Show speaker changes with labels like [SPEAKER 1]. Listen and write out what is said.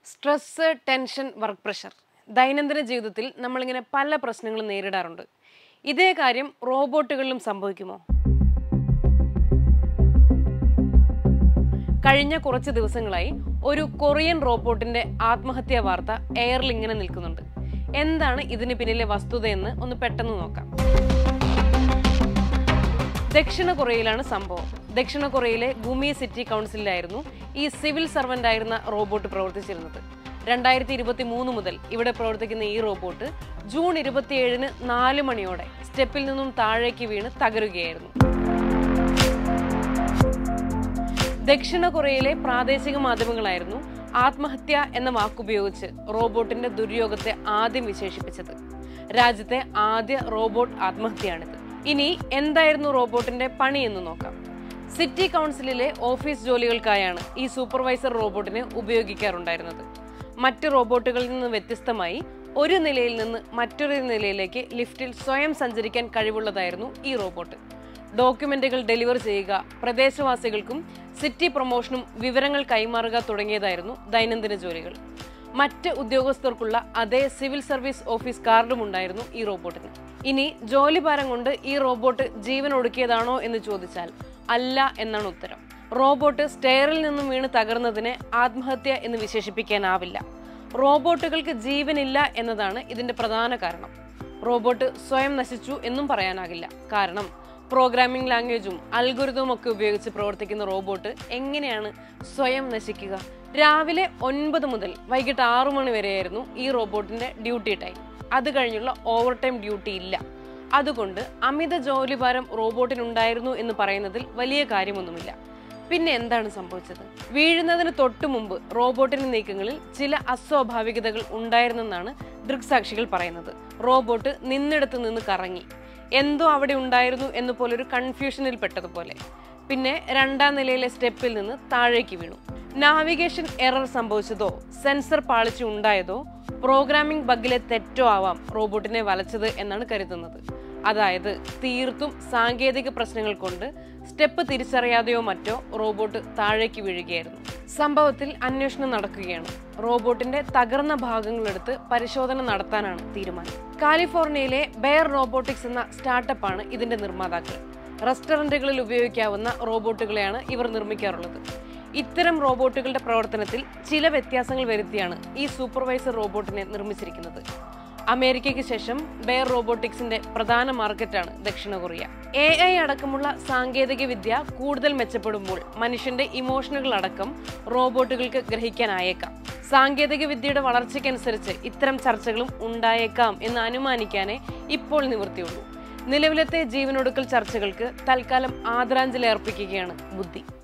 [SPEAKER 1] Stress, tension, work pressure ദൈനംദിന ജീവിതത്തിൽ നമ്മളിങ്ങനെ പല പ്രശ്നങ്ങളും നേരിടാറുണ്ട്. ഇതേ കാര്യം റോബോട്ടുകളിലും സംഭവിക്കുമോ? കഴിഞ്ഞ കുറച്ച് ദിവസങ്ങളായി ഒരു കൊറിയൻ റോബോട്ടിന്റെ ആത്മഹത്യാ വാർത്ത എയറിൽ ഇങ്ങനെ നിൽക്കുന്നുണ്ട്. എന്താണ് ഇതിന് പിന്നിലെ വസ്തുതയെന്ന് ഒന്ന് പെട്ടെന്ന് നോക്കാം. ദക്ഷിണ കൊറിയയിലാണ് സംഭവം. ദക്ഷിണ കൊറിയയിലെ ഗുമി സിറ്റി കൗൺസിലായിരുന്നു ഈ സിവിൽ സർവന്റ് ആയിരുന്ന റോബോട്ട് പ്രവർത്തിച്ചിരുന്നത്. 2023 മുതൽ ഇവിടെ പ്രവർത്തിക്കുന്ന ഈ റോബോട്ട് ജൂൺ 27-ന് 4 മണിയോടെ സ്റ്റെപ്പിൽ നിന്നും താഴേക്ക് വീണ് തകരുകയായിരുന്നു. ദക്ഷിണ കൊറിയയിലെ പ്രാദേശിക മാധ്യമങ്ങളായിരുന്നു ആത്മഹത്യ എന്ന വാക്കുപയോഗിച്ച് റോബോട്ടിന്റെ ദുര്യോഗത്തെ ആദ്യം വിശേഷിപ്പിച്ചത്. രാജ്യത്തെ ആദ്യ റോബോട്ട് ആത്മഹത്യയാണിത്. ഇനി എന്തായിരുന്നു റോബോട്ടിന്റെ പണി എന്ന് നോക്കാം. സിറ്റി കൗൺസിലിലെ ഓഫീസ് ജോലികൾക്കായാണ് ഈ സൂപ്പർവൈസർ റോബോട്ടിനെ ഉപയോഗിക്കാറുണ്ടായിരുന്നത്. മറ്റ് റോബോട്ടുകളിൽ നിന്ന് വ്യത്യസ്തമായി ഒരു നിലയിൽ നിന്ന് മറ്റൊരു നിലയിലേക്ക് ലിഫ്റ്റിൽ സ്വയം സഞ്ചരിക്കാൻ കഴിവുള്ളതായിരുന്നു ഈ റോബോട്ട്. ഡോക്യുമെന്റുകൾ ഡെലിവർ ചെയ്യുക, പ്രദേശവാസികൾക്കും സിറ്റി പ്രൊമോഷനും വിവരങ്ങൾ കൈമാറുക തുടങ്ങിയതായിരുന്നു ദൈനംദിന ജോലികൾ. മറ്റ് ഉദ്യോഗസ്ഥർക്കുള്ള അതേ സിവിൽ സർവീസ് ഓഫീസ് കാർഡും ഉണ്ടായിരുന്നു ഈ റോബോട്ടിന്. ഇനി ജോലിഭാരം കൊണ്ട് ഈ റോബോട്ട് ജീവൻ ഒടുക്കിയതാണോ എന്ന് ചോദിച്ചാൽ അല്ല എന്നാണ് ഉത്തരം. റോബോട്ട് സ്റ്റെയറിൽ നിന്നും വീണ് തകർന്നതിനെ ആത്മഹത്യ എന്ന് വിശേഷിപ്പിക്കാനാവില്ല. റോബോട്ടുകൾക്ക് ജീവനില്ല എന്നതാണ് ഇതിന്റെ പ്രധാന കാരണം. റോബോട്ട് സ്വയം നശിച്ചു എന്നും പറയാനാകില്ല. കാരണം പ്രോഗ്രാമിംഗ് ലാംഗ്വേജും അൽഗോരിതവും ഒക്കെ ഉപയോഗിച്ച് പ്രവർത്തിക്കുന്ന റോബോട്ട് എങ്ങനെയാണ് സ്വയം നശിക്കുക? രാവിലെ 9 മുതൽ വൈകിട്ട് 6 മണി വരെയായിരുന്നു ഈ റോബോട്ടിന്റെ ഡ്യൂട്ടി ടൈം. അത് കഴിഞ്ഞുള്ള ഓവർ ടൈം ഡ്യൂട്ടി ഇല്ല. അതുകൊണ്ട് അമിത ജോലിഭാരം റോബോട്ടിനുണ്ടായിരുന്നു എന്ന് പറയുന്നതിൽ വലിയ കാര്യമൊന്നുമില്ല. പിന്നെ എന്താണ് സംഭവിച്ചത്? വീഴുന്നതിന് തൊട്ടു മുമ്പ് റോബോട്ടിന്റെ നീക്കങ്ങളിൽ ചില അസ്വാഭാവികതകൾ ഉണ്ടായിരുന്നെന്നാണ് ദൃക്സാക്ഷികൾ പറയുന്നത്. റോബോട്ട് നിന്നിടത്ത് നിന്ന് കറങ്ങി, എന്തോ അവിടെ ഉണ്ടായിരുന്നു എന്ന് പോലൊരു കൺഫ്യൂഷനിൽ പെട്ടതുപോലെ. പിന്നെ 2ാം നിലയിലെ സ്റ്റെപ്പിൽ നിന്ന് താഴേക്ക് വീണു. നാവിഗേഷൻ എറർ സംഭവിച്ചതോ സെൻസർ പാളിച്ചു ഉണ്ടായതോ പ്രോഗ്രാമിംഗ് ബഗിലെ തെറ്റോ ആവാം റോബോട്ടിനെ വലച്ചത് എന്നാണ് കരുതുന്നത്. അതായത് തീർത്തും സാങ്കേതിക പ്രശ്നങ്ങൾ കൊണ്ട് സ്റ്റെപ്പ് തിരിച്ചറിയാതെയോ മറ്റോ റോബോട്ട് താഴേക്ക് വീഴുകയായിരുന്നു. സംഭവത്തിൽ അന്വേഷണം നടക്കുകയാണ്. റോബോട്ടിന്റെ തകർന്ന ഭാഗങ്ങളെടുത്ത് പരിശോധന നടത്താനാണ് തീരുമാനം. കാലിഫോർണിയയിലെ ബെയർ റോബോട്ടിക്സ് എന്ന സ്റ്റാർട്ടപ്പാണ് ഇതിന്റെ നിർമ്മാതാക്കൾ. റെസ്റ്റോറന്റുകളിൽ ഉപയോഗിക്കാവുന്ന റോബോട്ടുകളെയാണ് ഇവർ നിർമ്മിക്കാറുള്ളത്. ഇത്തരം റോബോട്ടുകളുടെ പ്രവർത്തനത്തിൽ ചില വ്യത്യാസങ്ങൾ വരുത്തിയാണ് ഈ സൂപ്പർവൈസർ റോബോട്ടിനെ നിർമ്മിച്ചിരിക്കുന്നത്. അമേരിക്കയ്ക്ക് ശേഷം ബെയർ റോബോട്ടിക്സിന്റെ പ്രധാന മാർക്കറ്റാണ് ദക്ഷിണ കൊറിയ. AI അടക്കമുള്ള സാങ്കേതിക വിദ്യ കൂടുതൽ മെച്ചപ്പെടുമ്പോൾ മനുഷ്യന്റെ ഇമോഷനുകൾ അടക്കം റോബോട്ടുകൾക്ക് ഗ്രഹിക്കാനായേക്കാം. സാങ്കേതിക വിദ്യയുടെ വളർച്ചയ്ക്കനുസരിച്ച് ഇത്തരം ചർച്ചകളും ഉണ്ടായേക്കാം എന്ന് അനുമാനിക്കാനേ ഇപ്പോൾ നിവൃത്തിയുള്ളൂ. നിലവിലത്തെ ജീവനൊടുക്കൽ ചർച്ചകൾക്ക് തൽക്കാലം ആദരാഞ്ജലി അർപ്പിക്കുകയാണ് ബുദ്ധി.